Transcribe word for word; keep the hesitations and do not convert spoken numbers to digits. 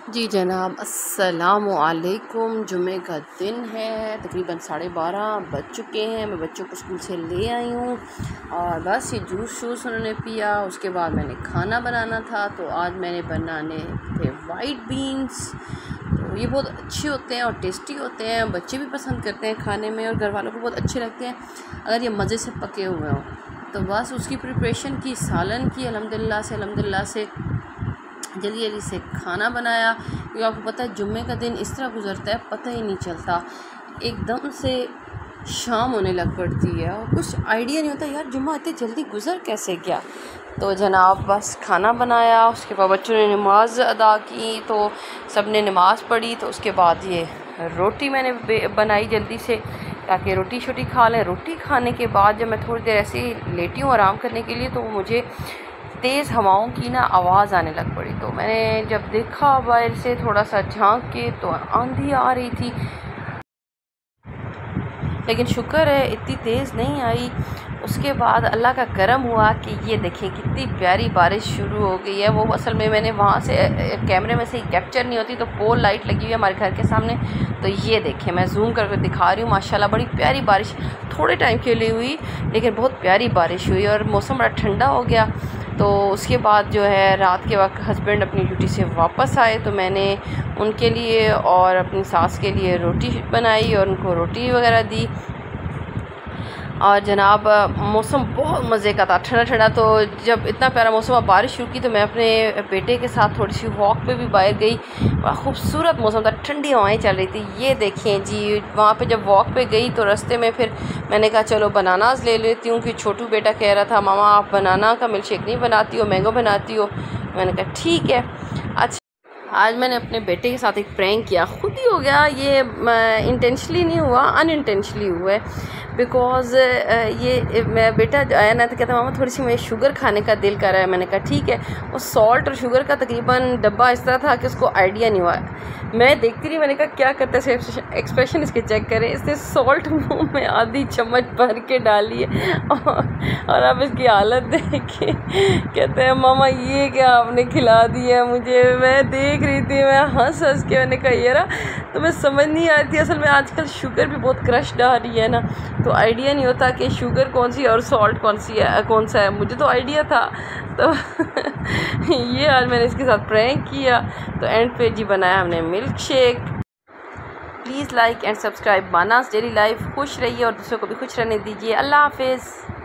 जी जनाब, अस्सलामु अलैकुम। जुमे का दिन है, तकरीबन साढ़े बारह बज चुके हैं। मैं बच्चों को स्कूल से ले आई हूँ और बस ये जूस शूस उन्होंने पिया। उसके बाद मैंने खाना बनाना था, तो आज मैंने बनाने थे वाइट बीन्स। तो ये बहुत अच्छे होते हैं और टेस्टी होते हैं, बच्चे भी पसंद करते हैं खाने में और घर वालों को बहुत अच्छे लगते हैं अगर ये मज़े से पके हुए हों। तो बस उसकी प्रिपरेशन की, सालन की, अल्हम्दुलिल्लाह से अल्हम्दुलिल्लाह से जल्दी जल्दी से खाना बनाया, क्योंकि आपको पता है जुम्मे का दिन इस तरह गुजरता है, पता ही नहीं चलता, एकदम से शाम होने लग पड़ती है और कुछ आइडिया नहीं होता यार जुम्मा इतनी जल्दी गुजर कैसे गया। तो जनाब बस खाना बनाया, उसके बाद बच्चों ने नमाज़ अदा की, तो सब ने नमाज़ पढ़ी। तो उसके बाद ये रोटी मैंने बनाई जल्दी से ताकि रोटी शोटी खा लें। रोटी खाने के बाद जब मैं थोड़ी देर ऐसे ही लेटी हूँ आराम करने के लिए, तो मुझे तेज़ हवाओं की ना आवाज़ आने लग पड़ी। तो मैंने जब देखा बाहर से थोड़ा सा झांक के, तो आंधी आ रही थी, लेकिन शुक्र है इतनी तेज़ नहीं आई। उसके बाद अल्लाह का करम हुआ कि ये देखें कितनी प्यारी बारिश शुरू हो गई है। वो असल में मैंने वहाँ से कैमरे में से ही कैप्चर नहीं होती, तो पोल लाइट लगी हुई है हमारे घर के सामने। तो ये देखें, मैं जूम करके दिखा रही हूँ, माशाल्लाह बड़ी प्यारी बारिश थोड़े टाइम के लिए हुई, लेकिन बहुत प्यारी बारिश हुई और मौसम बड़ा ठंडा हो गया। तो उसके बाद जो है रात के वक्त हस्बैंड अपनी ड्यूटी से वापस आए, तो मैंने उनके लिए और अपनी सास के लिए रोटी बनाई और उनको रोटी वगैरह दी। और जनाब मौसम बहुत मज़े का था, ठंडा ठंडा। तो जब इतना प्यारा मौसम और बारिश शुरू की, तो मैं अपने बेटे के साथ थोड़ी सी वॉक पे भी बाहर गई। बड़ा खूबसूरत मौसम था, ठंडी हवाएं चल रही थी। ये देखें जी, वहाँ पे जब वॉक पे गई तो रास्ते में फिर मैंने कहा चलो बनानास ले लेती हूँ, कि छोटू बेटा कह रहा था मामा आप बनाना का मिल्क शेक नहीं बनाती हो, मैंगो बनाती हो। मैंने कहा ठीक है। अच्छा, आज मैंने अपने बेटे के साथ एक प्रैंक किया, खुद ही हो गया ये, इंटेंशनली नहीं हुआ, अनइंटेंशनली हुआ है। बिकॉज़ ये मैं बेटा आया ना, तो कहता मामा थोड़ी सी मुझे शुगर खाने का दिल कर रहा है। मैंने कहा ठीक है। वो सॉल्ट और शुगर का तकरीबन डब्बा इस तरह था कि उसको आइडिया नहीं हुआ। मैं देखती रही, मैंने कहा क्या करते हैं, एक्सप्रेशन इसके चेक करें। इसने सॉल्ट मुँह में आधी चम्मच भर के डाली है और, और अब इसकी हालत देखे कहते हैं मामा ये क्या आपने खिला दिया है मुझे। मैं देख रही थी, मैं हंस हंस के मैंने कहा यार, तो मैं समझ नहीं आ रही थी। असल में आजकल शुगर भी बहुत क्रश्ड आ रही है ना, तो आइडिया नहीं होता कि शुगर कौन सी और सॉल्ट कौन सी है, कौन सा है। मुझे तो आइडिया था, तो ये आज मैंने इसके साथ प्रैंक किया। तो एंड पे जी बनाया हमने milk shake. Please like and subscribe Manas daily life. खुश रहिए और दूसरों को भी खुश रहने दीजिए। अल्लाह हाफिज़।